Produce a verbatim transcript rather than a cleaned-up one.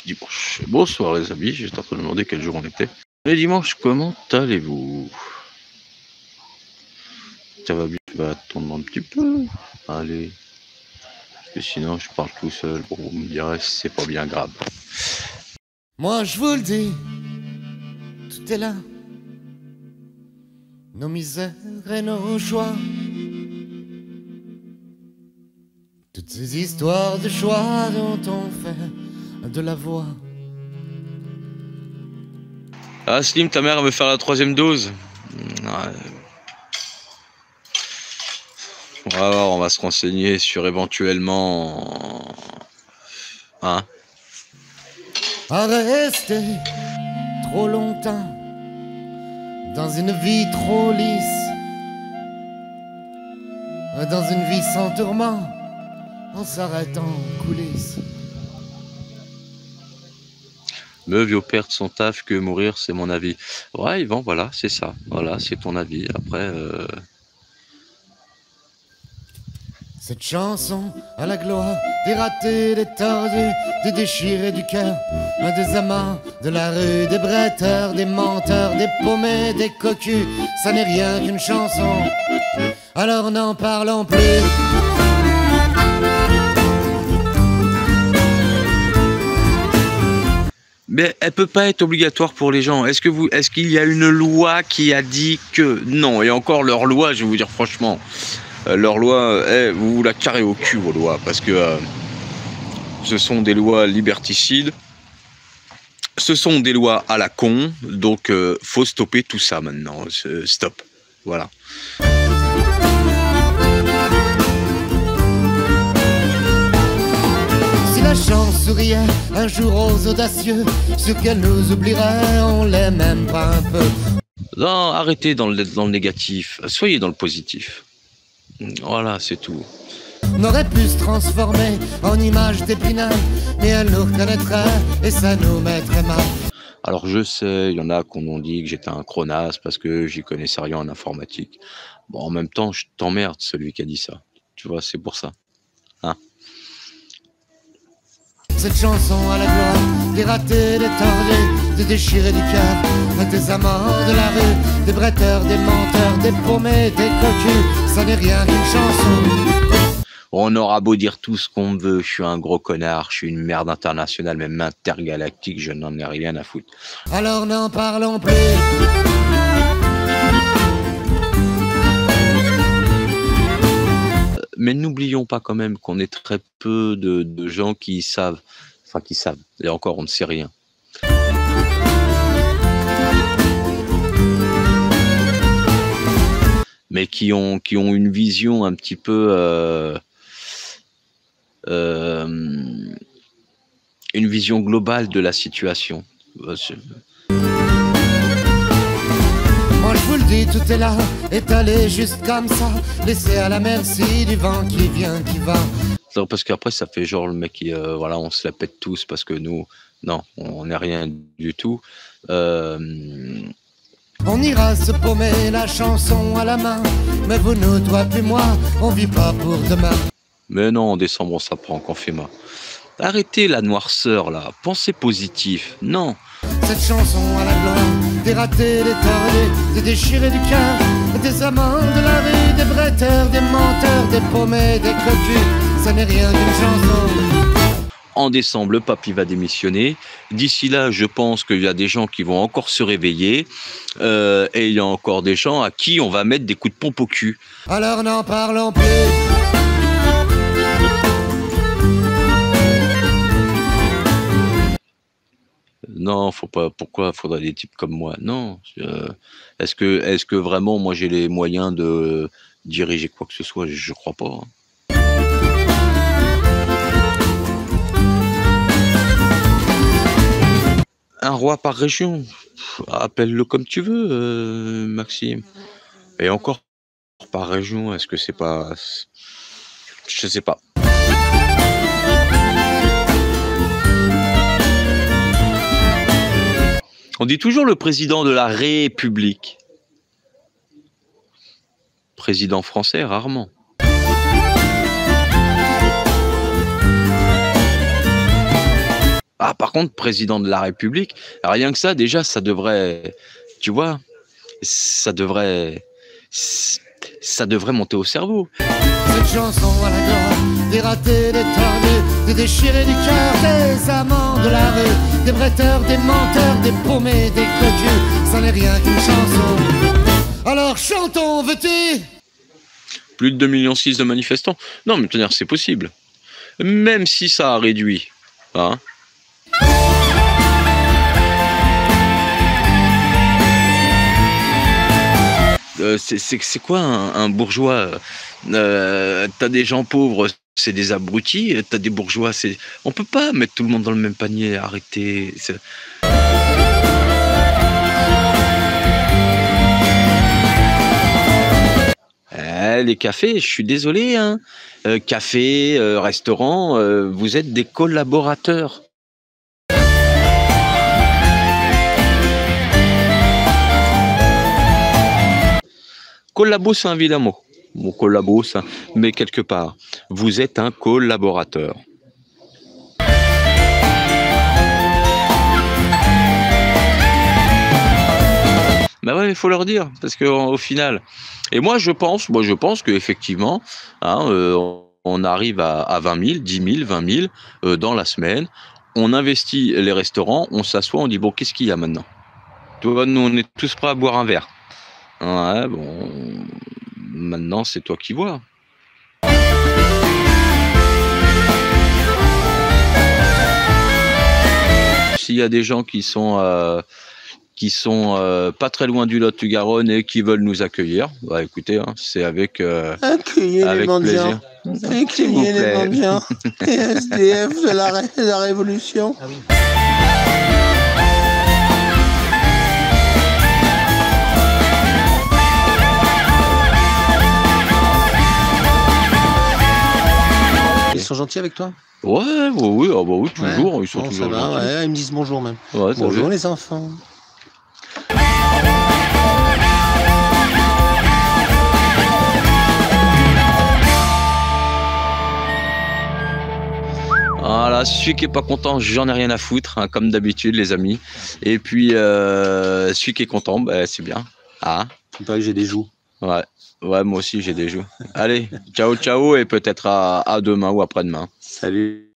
dimanche. Bonsoir les amis, j'étais en train de demander quel jour on était. Les dimanches, comment allez-vous? Ça va bien, tu vas attendre un petit peu. Allez. Parce que sinon je parle tout seul. Bon, vous me direz si c'est pas bien grave. Moi je vous le dis, tout est là. Nos misères et nos joies. Toutes ces histoires de choix dont on fait de la voix. Ah Slim, ta mère veut faire la troisième dose. Ouais. On va voir, on va se renseigner sur éventuellement... Hein? À rester trop longtemps dans une vie trop lisse, dans une vie sans tourment, en s'arrêtant en coulisses. Mieux vaut perdre son taf que mourir, c'est mon avis. Ouais, Yvan, voilà, c'est ça. Voilà, c'est ton avis. Après... Euh... Cette chanson à la gloire, des ratés, des tordus, des déchirés du cœur, des amants de la rue, des bretteurs, des menteurs, des paumés, des cocus, ça n'est rien qu'une chanson, alors n'en parlons plus. Mais elle peut pas être obligatoire pour les gens. Est-ce que vous, est-ce qu'il y a une loi qui a dit que non? Et encore leur loi, je vais vous dire franchement. Euh, leur loi, eh, vous vous la carrez au cul, vos lois, parce que euh, ce sont des lois liberticides, ce sont des lois à la con, donc euh, faut stopper tout ça maintenant, stop, voilà. Si la chance souriait un jour aux audacieux, ceux qu'elle nous oublierait, on les même pas un peu. Non, arrêtez dans le, dans le négatif, soyez dans le positif. Voilà, c'est tout. On aurait pu se transformer en image d'Épinal, mais elle nous reconnaîtrait et ça nous mettrait mal. Alors je sais, il y en a qui ont dit que j'étais un cronasse parce que j'y connaissais rien en informatique. Bon, en même temps, je t'emmerde celui qui a dit ça. Tu vois, c'est pour ça. Hein? Cette chanson à la gloire, des ratés, des tordus, des déchirés du cœur, des amants de la rue, des bretteurs, des menteurs, des paumés, des cocus, ça n'est rien qu'une chanson. On aura beau dire tout ce qu'on veut, je suis un gros connard, je suis une merde internationale, même intergalactique, je n'en ai rien à foutre. Alors n'en parlons plus. Mais n'oublions pas quand même qu'on est très peu de, de gens qui savent, enfin qui savent, et encore on ne sait rien. Mais qui ont, qui ont une vision un petit peu... Euh, euh, une vision globale de la situation. Moi je vous le dis, tout est là, étalé juste comme ça, laissé à la merci du vent qui vient, qui va. Non, parce qu'après ça fait genre le mec qui, euh, voilà, on se la pète tous parce que nous, non, on n'est rien du tout. Euh... On ira se paumer, la chanson à la main, mais vous, nous, toi puis moi, on vit pas pour demain. Mais non, en décembre on s'apprend qu'on fait mal. Arrêtez la noirceur là, pensez positif, non. Cette chanson à la gloire, des ratés, des tordus, des déchirés du cœur, des amants de la rue, des bretteurs, des menteurs, des paumés, des cocus, ça n'est rien qu'une chanson. En décembre, le pape il va démissionner. D'ici là, je pense qu'il y a des gens qui vont encore se réveiller. Euh, et il y a encore des gens à qui on va mettre des coups de pompe au cul. Alors n'en parlons plus. Non, faut pas. Pourquoi faudrait des types comme moi? Non. Euh, est-ce que, est-ce que vraiment, moi, j'ai les moyens de diriger quoi que ce soit? Je crois pas. Hein. Un roi par région, appelle-le comme tu veux, euh, Maxime. Et encore par région, est-ce que c'est pas... Je sais pas. On dit toujours le président de la République. Président français, rarement. Ah, par contre, président de la République, rien que ça, déjà, ça devrait, tu vois, ça devrait, ça devrait monter au cerveau. Cette chanson à la gloire, des ratés, des tordus, des déchirés du cœur, des amants de la rue, des bretteurs, des menteurs, des paumés, des cocus, ça n'est rien qu'une chanson. Alors chantons, veux-tu? Plus de deux virgule six millions de manifestants. Non, mais tenir, c'est possible. Même si ça a réduit, hein. Euh, c'est quoi un, un bourgeois? euh, T'as des gens pauvres, c'est des abrutis. T'as des bourgeois, c'est... On peut pas mettre tout le monde dans le même panier, arrêtez. Eh, les cafés, je suis désolé, hein. Euh, café, euh, restaurant, euh, vous êtes des collaborateurs. Collabo, c'est un vilain mot. Bon, collabo, ça, mais quelque part, vous êtes un collaborateur. Ben ouais, il faut leur dire, parce qu'au final, et moi je pense, moi je pense qu'effectivement, hein, euh, on arrive à, à vingt mille, dix mille, vingt mille euh, dans la semaine, on investit les restaurants, on s'assoit, on dit bon, qu'est-ce qu'il y a maintenant? Tu vois, nous on est tous prêts à boire un verre. Ouais, bon, maintenant c'est toi qui vois. S'il y a des gens qui sont euh, qui sont euh, pas très loin du Lot-et-Garonne et qui veulent nous accueillir, bah écoutez, hein, c'est avec euh, Accueillez avec les mendiants. plaisir. Accueillez les mendiants. Les S D F de la, ré de la Révolution. Ah oui. Ils sont gentils avec toi? Ouais, ouais, oui, ah bah oui, toujours, ouais. ils sont Bon, toujours ça va, gentils. ouais, ils me disent bonjour même. Ouais, bonjour les enfants. Voilà, celui qui est pas content, j'en ai rien à foutre, hein, comme d'habitude les amis. Et puis euh, celui qui est content, bah, c'est bien. Ah. Il paraît que j'ai des joues. Ouais, ouais, moi aussi j'ai des joues. Allez, ciao ciao et peut-être à, à demain ou après-demain. Salut.